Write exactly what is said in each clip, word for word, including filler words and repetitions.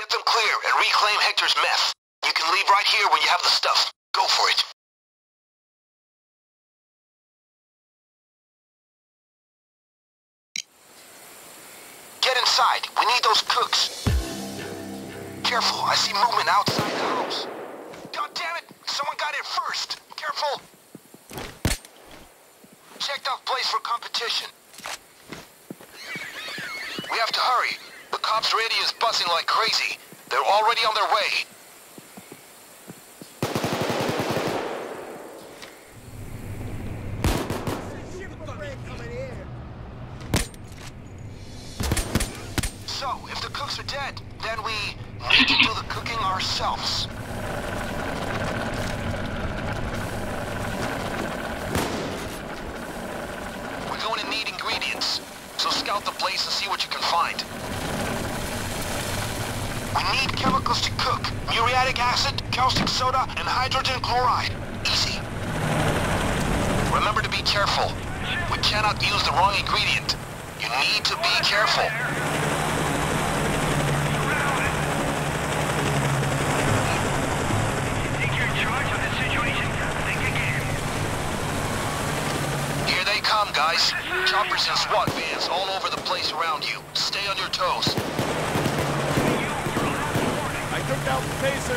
Get them clear and reclaim Hector's meth. You can leave right here when you have the stuff. Go for it. Get inside. We need those cooks. Careful, I see movement outside the house. God damn it! Someone got in first. Careful. Checked out place for competition. We have to hurry. The cops' radio is buzzing like crazy. They're already on their way. So, if the cooks are dead, then we need to do the cooking ourselves. We're going to need ingredients, so scout the place and see what you can find. We need chemicals to cook. Muriatic acid, caustic soda, and hydrogen chloride. Easy. Remember to be careful. We cannot use the wrong ingredient. You need to be careful. Think you're in charge of this situation? Think again. Here they come, guys. Choppers and SWAT vans all over the place around you. Stay on your toes. I took out the taser.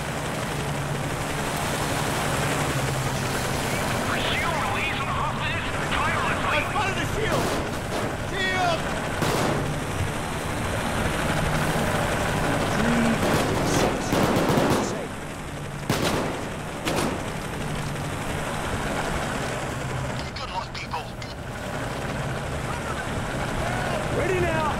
Pursue release on hostages tirelessly. I spotted a shield. Shield. Good luck, people. Ready now.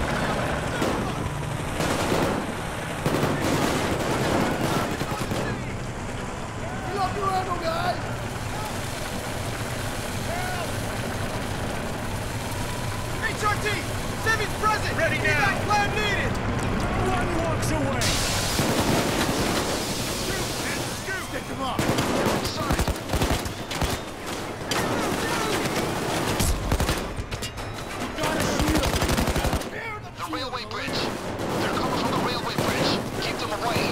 H R T! Civi's present! Ready now. Evac plan needed! No one walks away. Shoot and scoop. Stick them up. Inside. Got a shield. The railway bridge. They're coming from the railway bridge. Keep them away.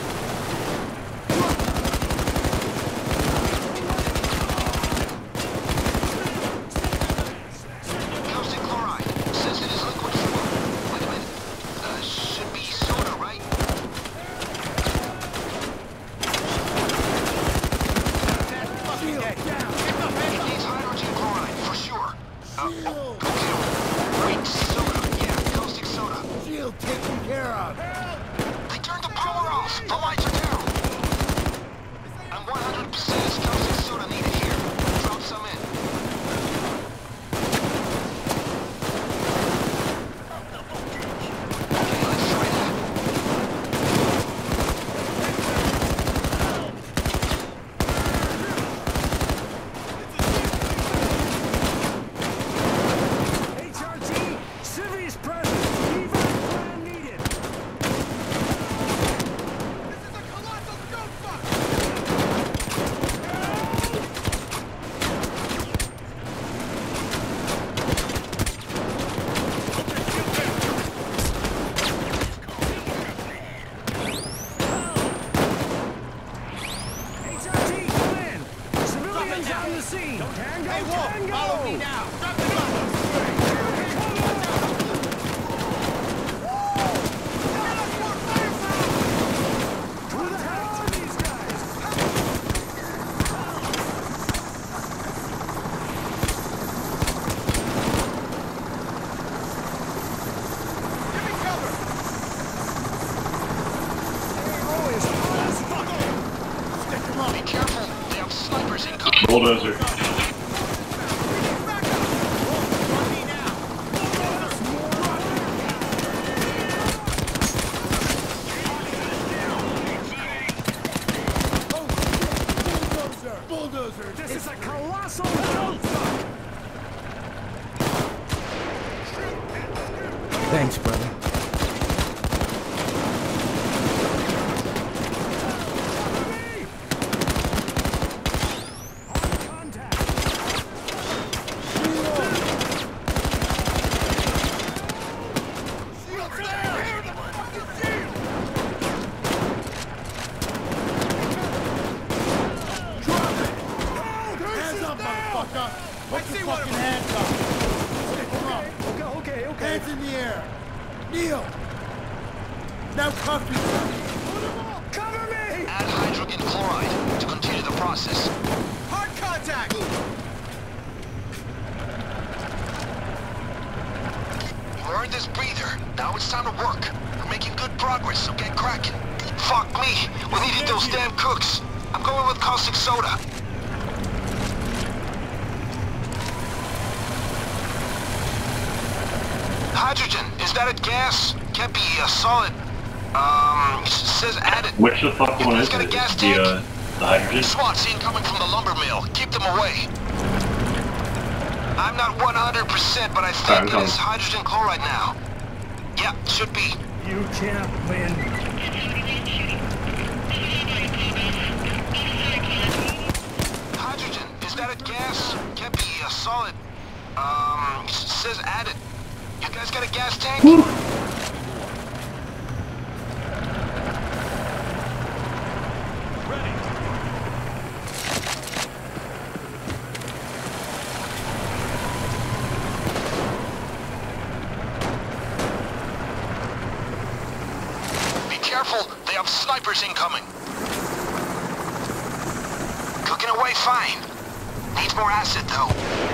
Caustic chloride. Says it is liquid form. Wait a minute. Uh, should be soda, right? Shield down. It needs hydrogen chloride, for sure. Uh, oh, okay. Wait, soda. Yeah, caustic soda. Shield taken care of. They turned the power off. The lights are down. I'm one hundred percent is caustic soda needed here. Drop some in. Okay, let's try that. H R T. Civi's present. Evac plan needed. This is a colossal dope fuck! H R T, come in. Civilians on the scene. Tango, Hey, Wolf, tango. follow me now! Drop the gun! Who the hell are these guys? Give me cover! Oh, it's hot as fuck. Stick them up. Be careful. They have snipers incoming. Bulldozer. Back up! Wolf, on me now! Bulldozer. Bulldozer. This is a colossal dump truck. Thanks, brother. On contact. Now coffee. Cover me! Add hydrogen chloride to continue the process. Hard contact. You earned this breather. Now it's time to work. We're making good progress, so get cracking. Fuck me. We needed those damn cooks. I'm going with caustic soda. Hydrogen, is that a gas? Can't be a solid. Um, s- says added. Which the fuck one You is guys got a it? gas The, tank? uh, the hydrogen? SWAT's incoming from the lumber mill. Keep them away. I'm not one hundred percent, but I think Alright, it is hydrogen chloride now. Yeah, should be. You can't win. Hydrogen, is that a gas? Can't be a solid. Um, s- says added. You guys got a gas tank? Be careful, they have snipers incoming. Cooking away fine. Needs more acid though.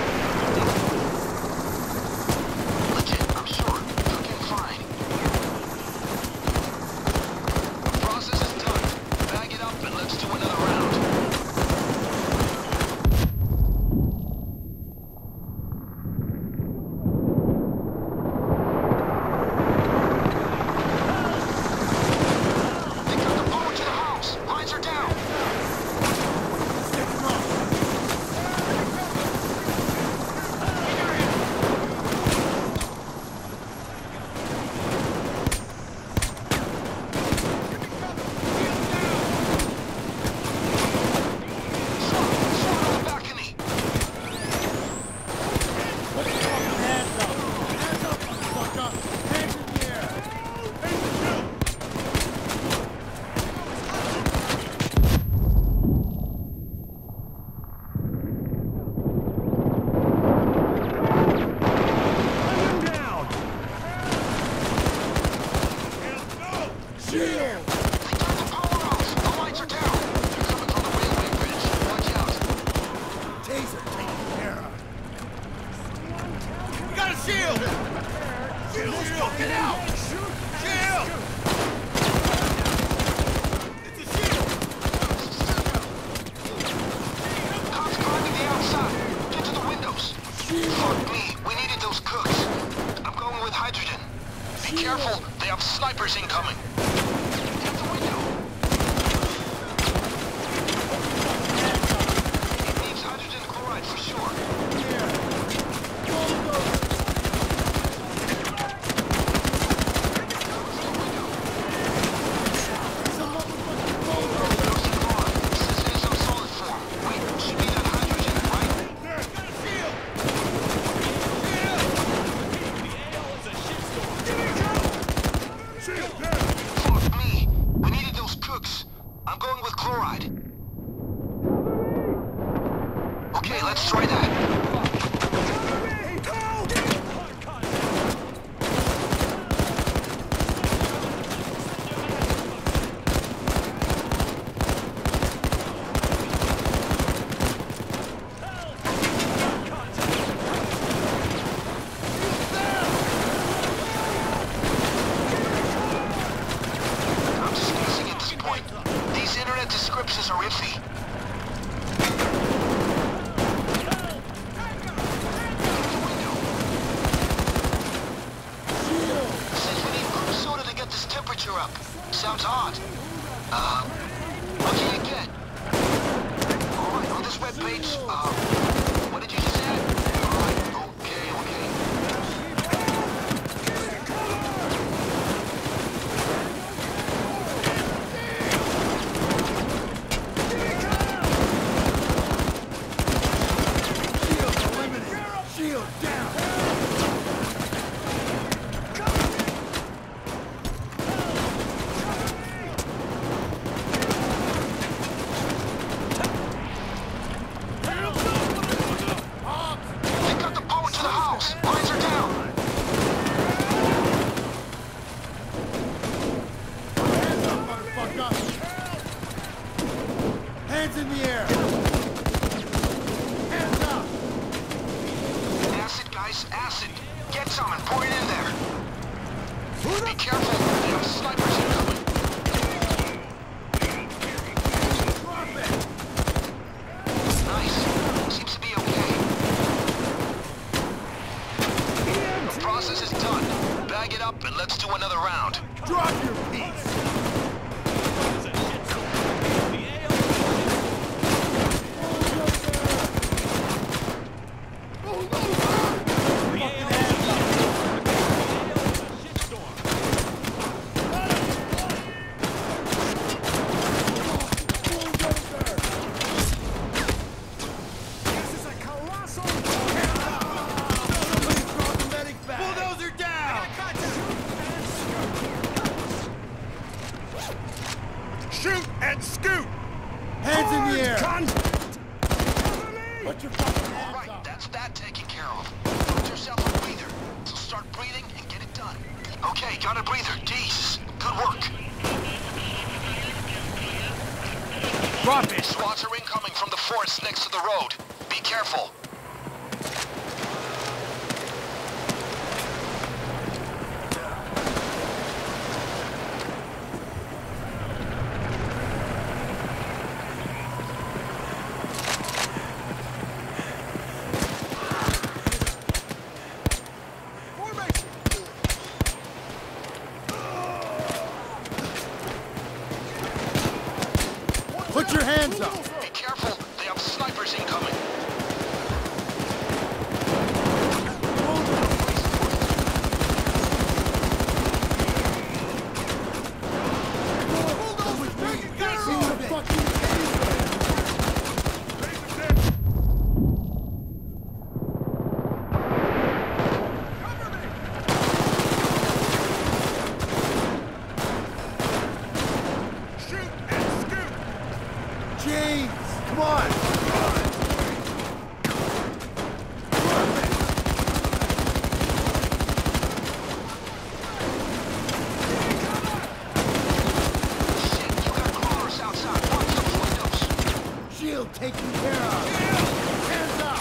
Legit, I'm sure. Cooking fine. Process is done. Bag it up and let's do another round. They got the power to the house. Lines are down. Him down! We got a shield. Shield, shield, get out. Shield. It's a shield. Fuck me, we needed those cooks. I'm going with hydrogen. Be careful, they have snipers incoming. Get the window. It needs hydrogen chloride for sure. Fuck me. We needed those cooks. I'm going with chloride. Okay, let's try that. I'm just guessing at this point. These internet descriptions are iffy. Says we need crew soda to get this temperature up. Sounds odd. Uh, what can you get? Alright, on this webpage, uh, what did you just add? Alright, okay, okay. Shield down. in the air! Hands up! Acid, guys, acid. Get some and pour it in there. Be careful, they have snipers incoming. Drop it! Nice. Seems to be okay. The process is done. Bag it up and let's do another round. Drop your piece! Shoot and scoot! Hands in the air! Contact! Cover me! Put your fucking hands Alright, up! that's that taken care of. Put yourself a breather. So start breathing and get it done. Okay, got a breather. Jesus. Good work. Drop it! SWATs are incoming from the forest next to the road. Be careful. Put your hands up! Be careful. They have snipers incoming. James! Come on! Shit, you got crawlers outside. Watch those windows. Shield taken care of! Hands up!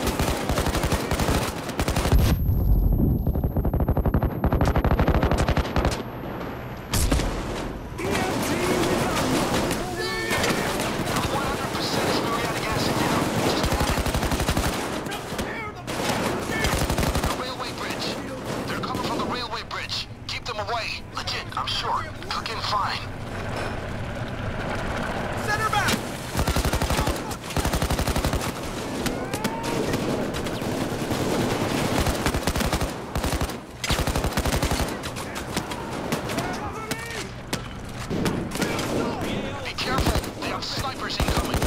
one hundred percent is muriatic acid now. Just add it. The railway bridge. They're coming from the railway bridge. Keep them away. Legit, I'm sure. Cooking fine. Center back! Be careful. They have snipers incoming.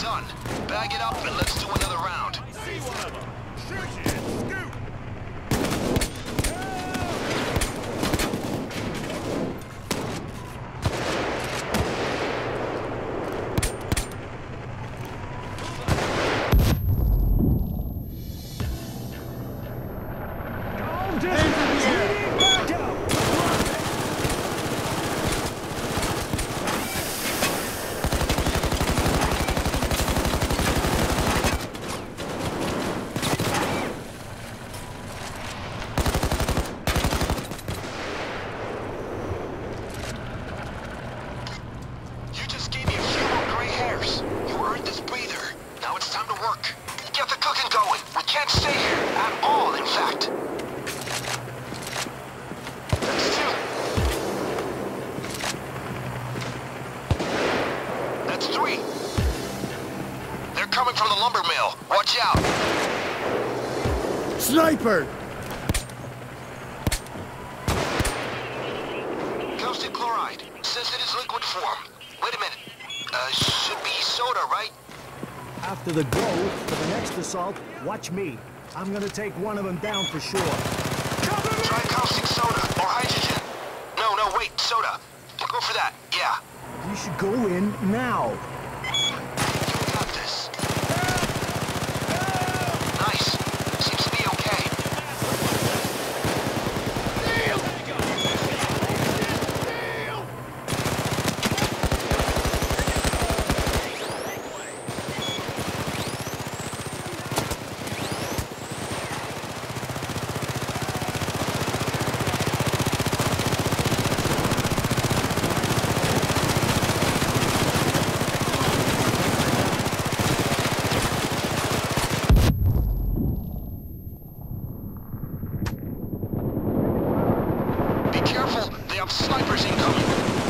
done. Bag it up and let's do another round. See one of them. Shoot it. Scoot. Coming from the lumber mill. Watch out. Sniper! Caustic chloride. Says it is liquid form. Wait a minute. Uh, should be soda, right? After the go, for the next assault, watch me. I'm gonna take one of them down for sure. Try caustic soda or hydrogen. No, no, wait, soda. Go for that, yeah. You should go in now. You got this. Nice. Seems to be okay. Snipers incoming.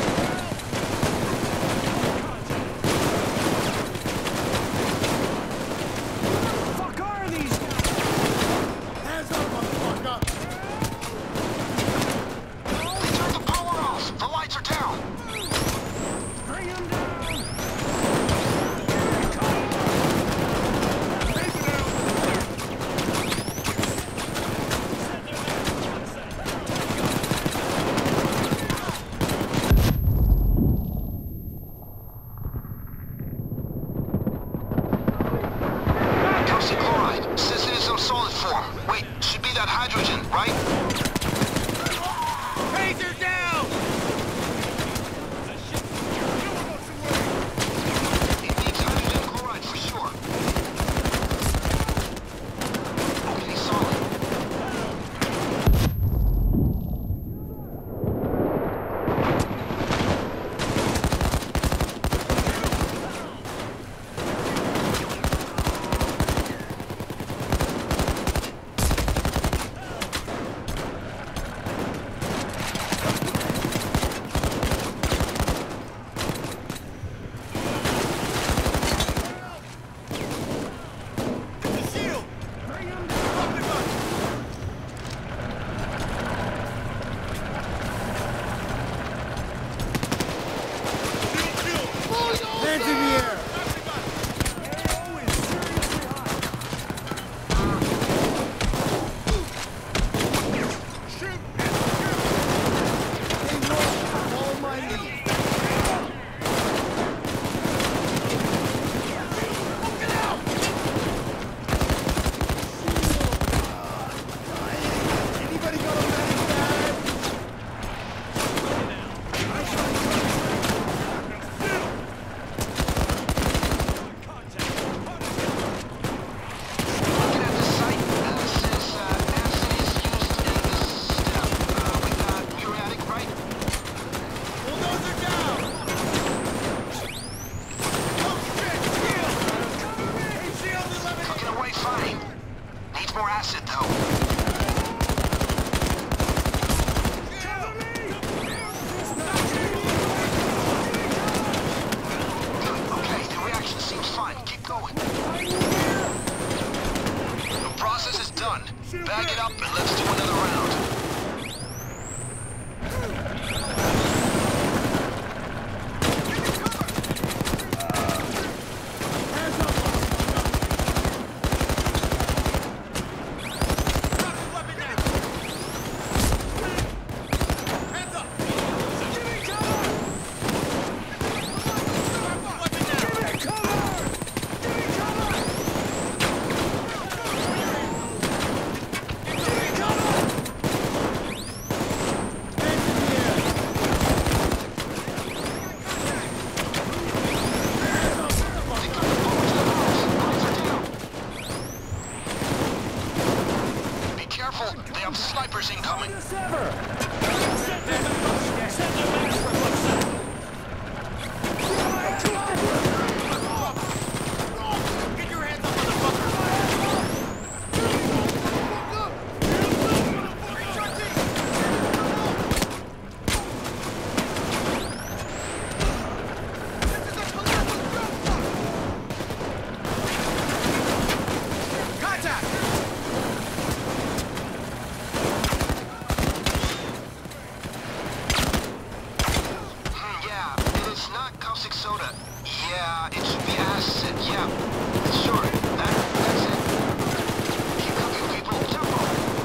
Fuck are these guys? Hands up, motherfucker! They turned the power off. The lights are down. Bring them down. Solid form. Wait, should be that hydrogen, right? Taser down! It needs hydrogen chloride for sure. Okay, solid. Hands in the air! More acid, though. Okay, the reaction seems fine. Keep going. The process is done. Bag it up and let's do another round. Hands going. This ever. Get your hands up, motherfucker! Contact! Hmm, yeah, it is not caustic soda. Yeah, it should be acid. Yeah, sure. That, that's it. Keep cooking, people. Tempo.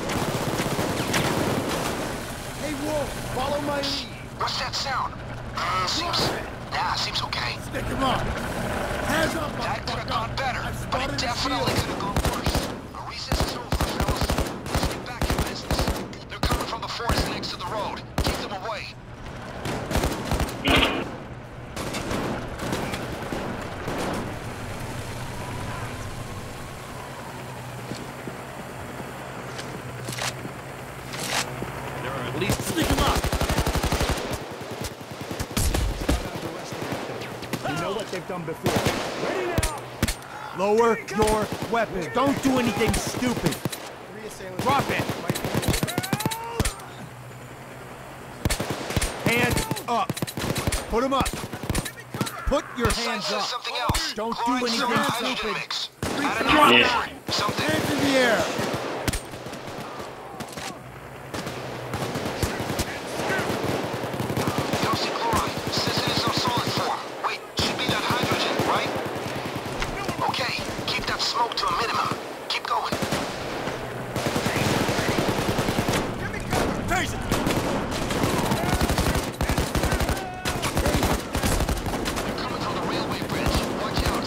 Hey, Wolf, follow my lead. What's that sound? Uh, seems... Nah, seems okay. Stick him up. Hands up, That could have gone better, I've but spotted it a definitely shield. could have gone worse. Our recess is over, fellas. Let's get back to business. They're coming from the forest next to the road. Keep them away. At least stick him up. You know what they've done before. Ready now. Lower your weapon. Don't do anything stupid. Drop it. Hands up. Put him up. Put your Sign hands says up. something else. Don't do Chloride anything soda hydrogen stupid. mix. Add another Yeah. line. Something. Hands in the air. Calcium chloride. Says it is on solid form. Wait, should be that hydrogen, right? Okay, keep that smoke to a minimum. Keep going. Taser. They're coming from the railway bridge. Watch out.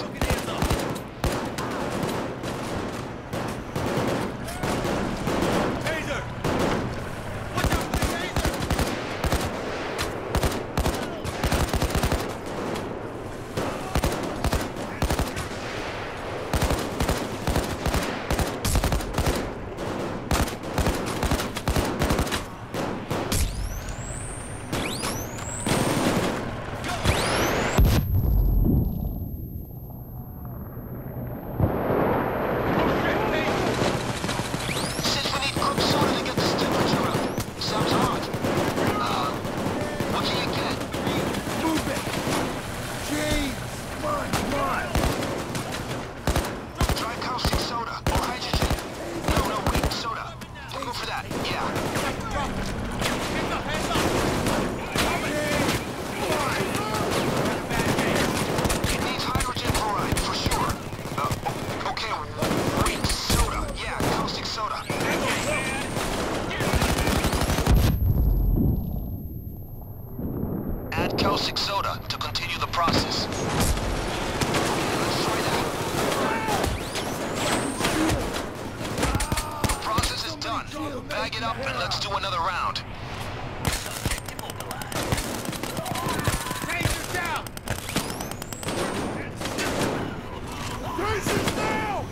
Taser. Watch out for the taser. Says we need cooked soda to get this temperature up. Sounds hot. Uh, what can you get? Move it. James. Come on, come on. Dry caustic soda or hydrogen. No, no, wait, soda. We'll go for that. Yeah. Hands up, hands up. It needs hydrogen chloride for sure. Uh, o- okay, wait, soda. Yeah, caustic soda. Add caustic soda to continue the process. Let's try that. Process is done. Bag it up and let's do another round. Taser down. Taser down.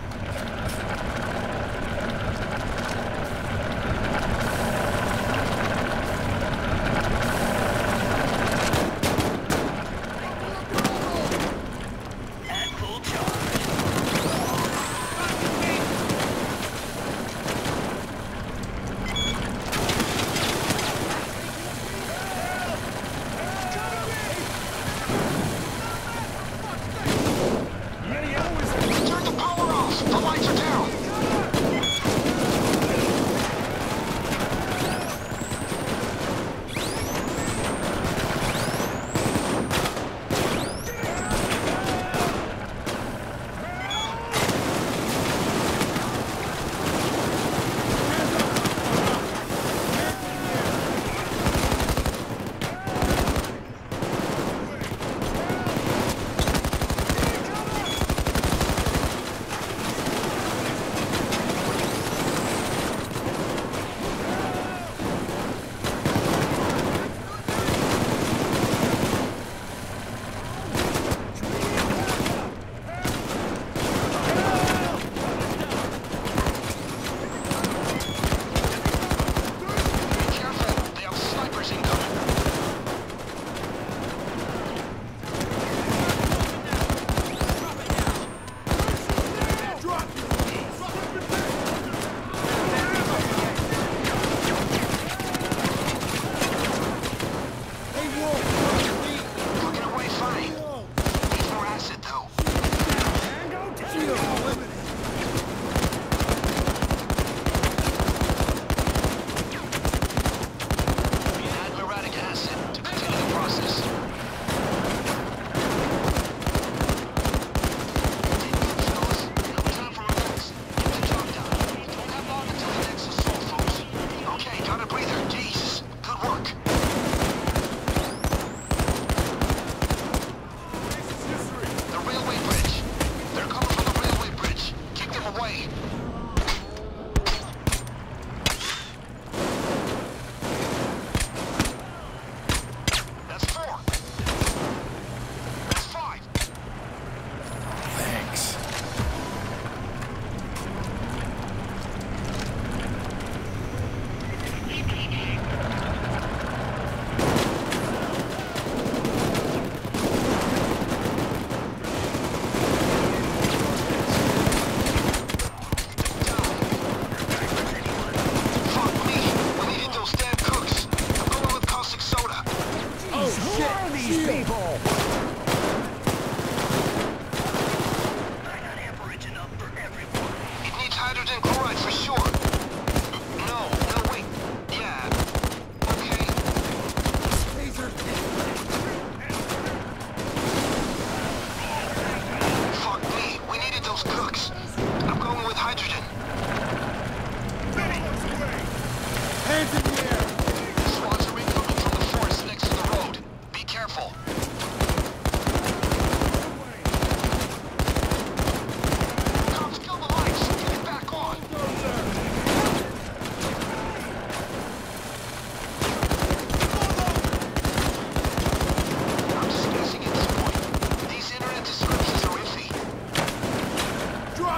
And full charge.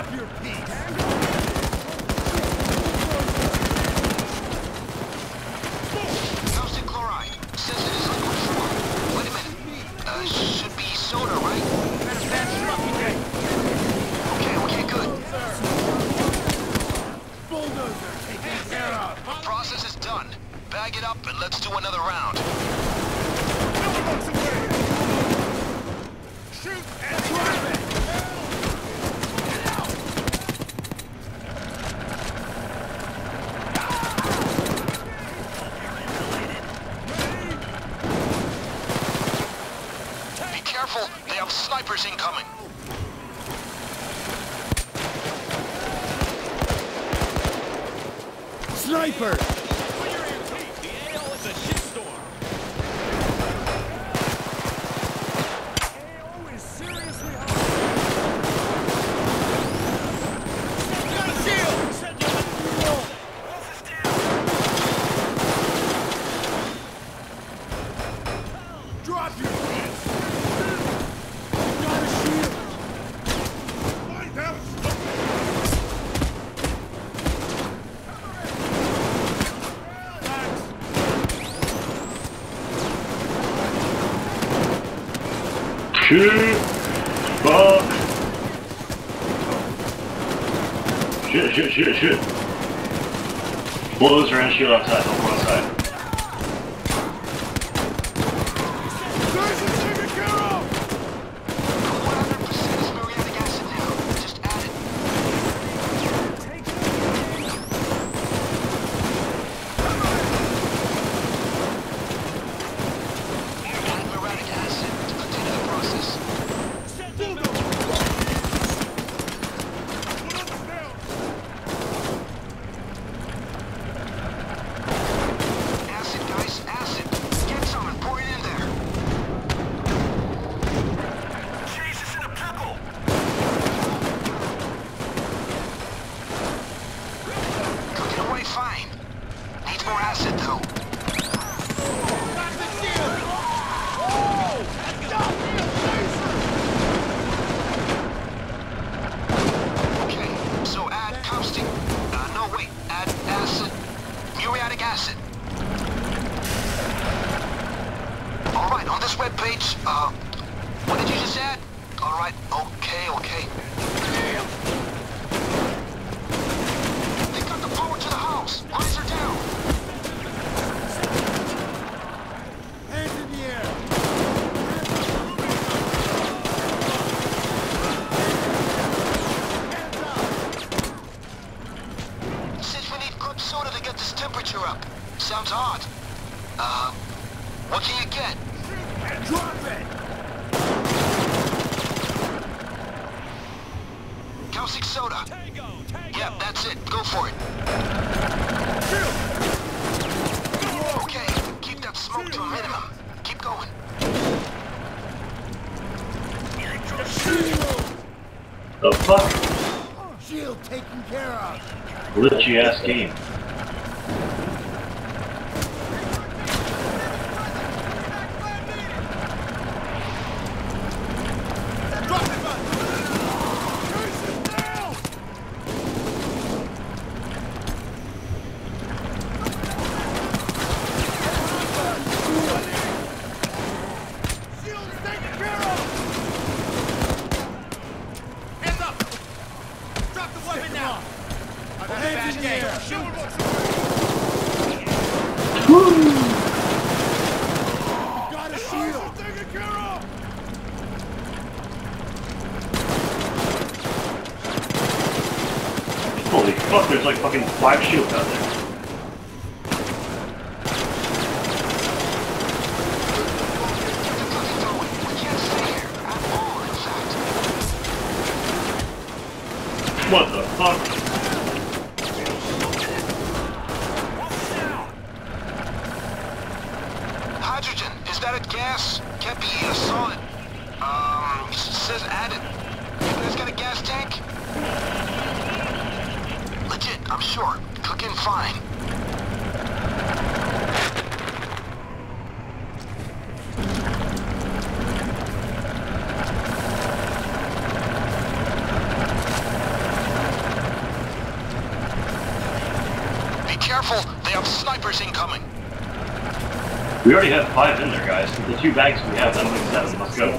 Drop your piece. Caustic chloride. Says it is liquid form. Wait a minute. Uh, should be soda, right? Had a bad trucking day. Okay, okay, good. Bulldozer taken care of. The process is done. Bag it up and let's do another round. Shoot and drive it. Get out. Be careful, they have snipers incoming. Sniper. Drop your piece! Got a shield! Find out! Shoot! Fuck! Shit, shit, shit, shit. Bulldozer and shield outside, don't go outside. Guys, it's taken care of! one hundred percent is muriatic acid now. Just add it. Add muriatic acid to continue the process. Acid, guys, acid. Get some and pour it in there. Jesus in a pickle! Cooking away fine. Needs more acid, though. Got the shield! Oh! Stop me, Okay, so add caustic. Uh, no, wait. Add acid. Muriatic acid. All right, on this webpage, uh, what did you just add? All right, okay, okay. They got the power to the house. Lights are down. Hands in the air! Hands up! Says we need club soda to get this temperature up. Sounds odd. Uh, what can you get? Drop it! Caustic soda. Yeah, that's it. Go for it. Okay, keep that smoke to a minimum. Keep going. The fuck? Shield taken care of! Glitchy ass game. Drop it, bud! Chase him down! Shield is taken care of! Hands up! Drop the weapon now! I've had a bad day. Shoot! Got a shield! Taken care of! Holy fuck, there's like fucking five shields out there. We can't stay here at all, in fact. What the fuck? Hydrogen, is that a gas? Can't be a solid. Um, it says added. You guys got a gas tank? Legit, I'm sure. Cooking fine. careful. They have snipers incoming. We already have five in there, guys. With the two bags we have, that makes seven. Let's go.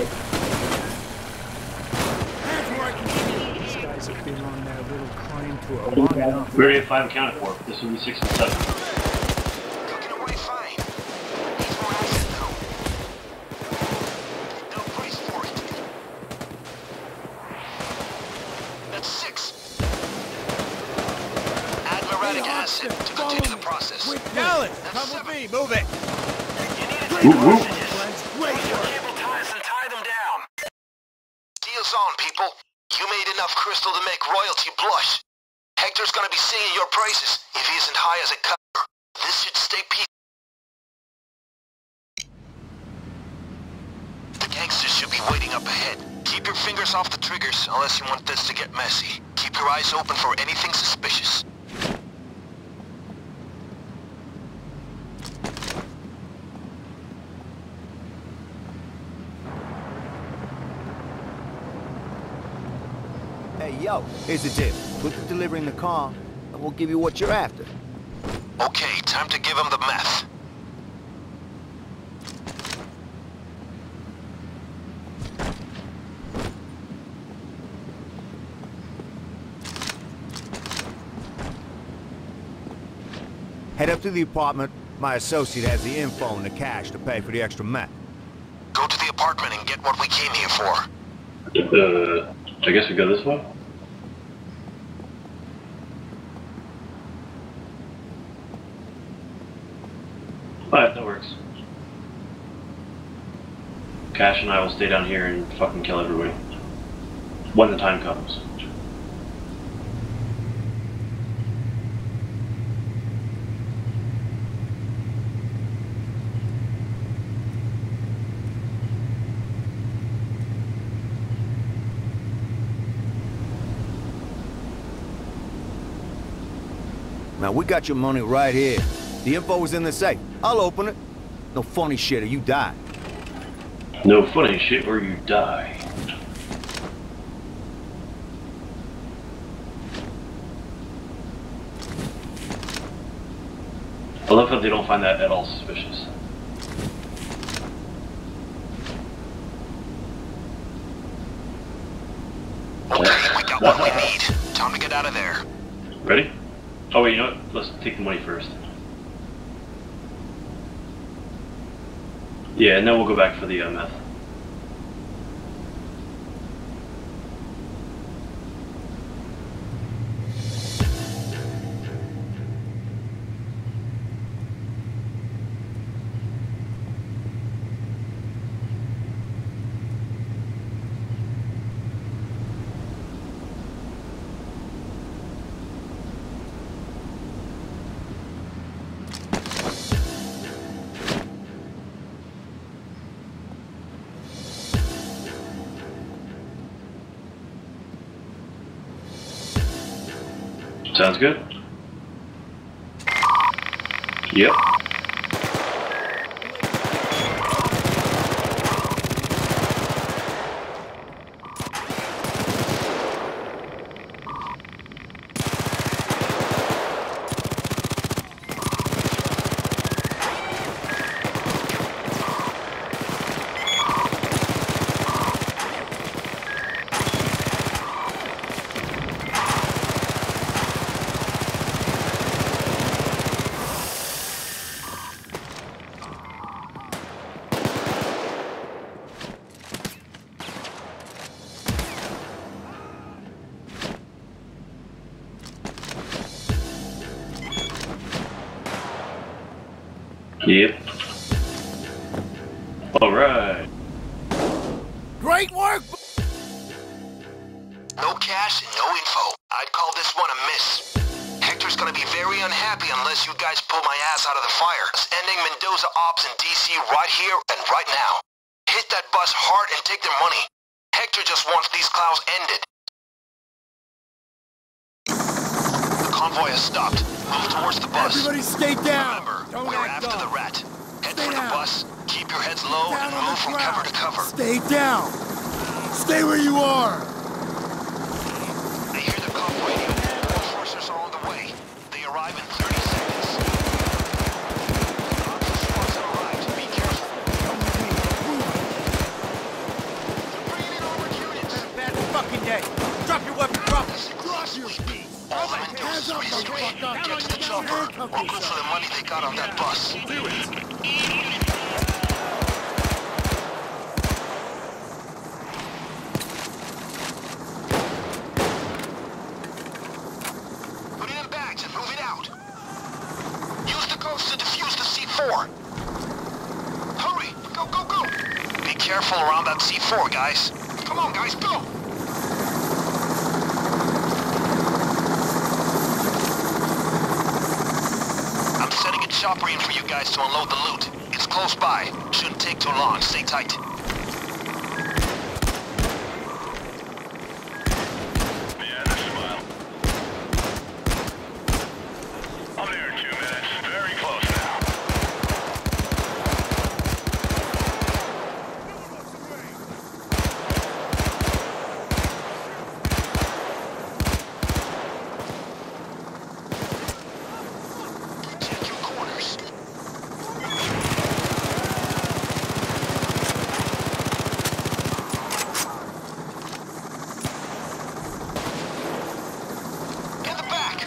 These guys have been on their little climb tour long enough. We already have five accounted for. This will be six and seven. Cooking away fine. Needs more acid though. No price for it. That's six. Add muriatic acid to continue the process. Alan, That's come with seven. me. Move it. Whoop, whoop. Great work. Cable ties and tie them down. Deal's on, people. You made enough crystal to make royalty blush. Hector's gonna be singing your praises if he isn't high as a cutter. This should stay peaceful. The gangsters should be waiting up ahead. Keep your fingers off the triggers unless you want this to get messy. Keep your eyes open for anything suspicious. Hey, yo, here's the deal. Put the delivery in the car, and we'll give you what you're after. Okay, time to give him the meth. Head up to the apartment. My associate has the info and the cash to pay for the extra meth. Go to the apartment and get what we came here for. Uh, I guess we go this way? Alright, that works. Cash and I will stay down here and fucking kill everybody. When the time comes. Now, we got your money right here. The info is in the safe. I'll open it. No funny shit or you die. No funny shit or you die. I love how they don't find that at all suspicious. Okay, we got what we need. Time to get out of there. Ready? Oh wait, you know what? Let's take the money first. Yeah, and then we'll go back for the uh, meth. Sounds good? Yep. Yep. Alright. Great work! No cash and no info. I'd call this one a miss. Hector's gonna be very unhappy unless you guys pull my ass out of the fire. Ending Mendoza ops in D C right here and right now. Hit that bus hard and take their money. Hector just wants these clouds ended. The convoy has stopped. Move towards the bus. Everybody stay down! Remember, Don't we're act after up. the rat. Head Stay for the down. bus, keep your heads low, Down and on move the from ground. cover to cover. Stay down! Stay where you are! I hear the convoy. Enforcers are on the way. They arrive in thirty seconds. fucking day. Drop your weapon, drop it. Drop your feet. All them do is motherfucker. Get to the chopper, or go for the money they got on that bus. Do it. Put it in bags and move it out. Use the ghost to defuse the C four. Hurry! Go, go, go! Be careful around that C four, guys. Come on, guys, go! I'm setting a chopper in for you guys to unload the loot. It's close by. Shouldn't take too long. Stay tight. Yeah, that's a mile. I'm there in two minutes. Very close now. Check your corners. In the back.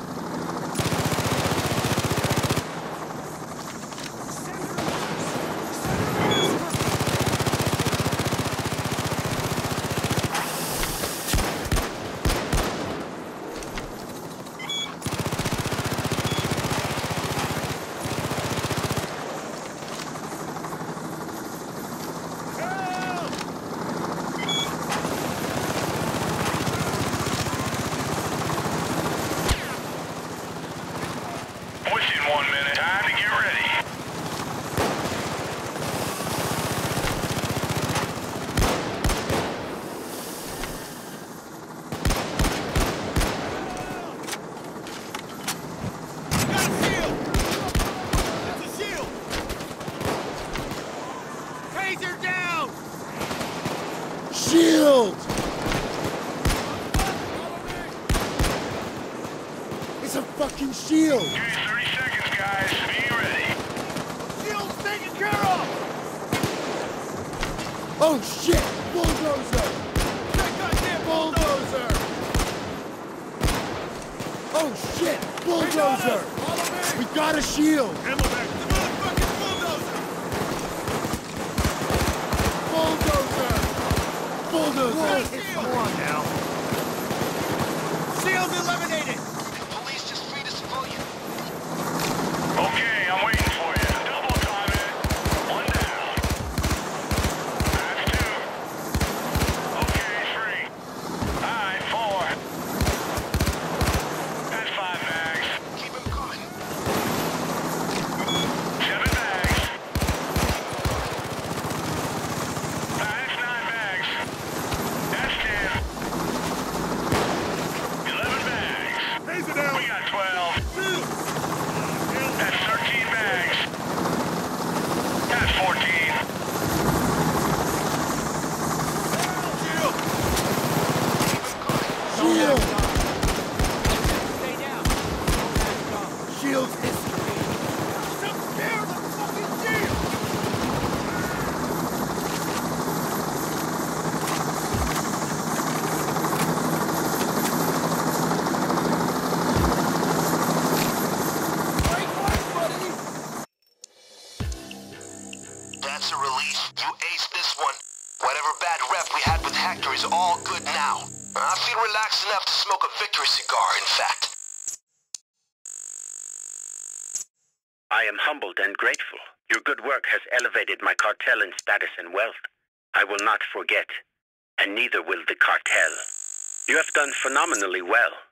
Pushing one minute. Time to get ready. Got a shield. That's a shield. Taser down. Shield. It's a fucking shield. Give you thirty seconds, guys. Be ready. Shield's taken care of. Oh shit! Bulldozer! That goddamn bulldozer! Oh shit! Bulldozer! We got a shield! Ammo back! The motherfucking bulldozer! Bulldozer! Bulldozer! Come on now! Shield eliminated! Police just freed a civilian. Okay, I'm waiting for you. Double time it. One down. That's two. Okay, three. Alright, four. That's five bags. Keep him coming. Seven bags. That's nine bags. That's ten. Eleven bags. Taser down! We got twelve. That's thirteen bags. That's fourteen. Shield! Stay down. Shield's history. Secure the fucking shield! Break one, buddy! That's a relief. You aced this one. Whatever bad rep we had with Hector is all good now. I feel relaxed enough to smoke a victory cigar, in fact. I am humbled and grateful. Your good work has elevated my cartel in status and wealth. I will not forget, and neither will the cartel. You have done phenomenally well.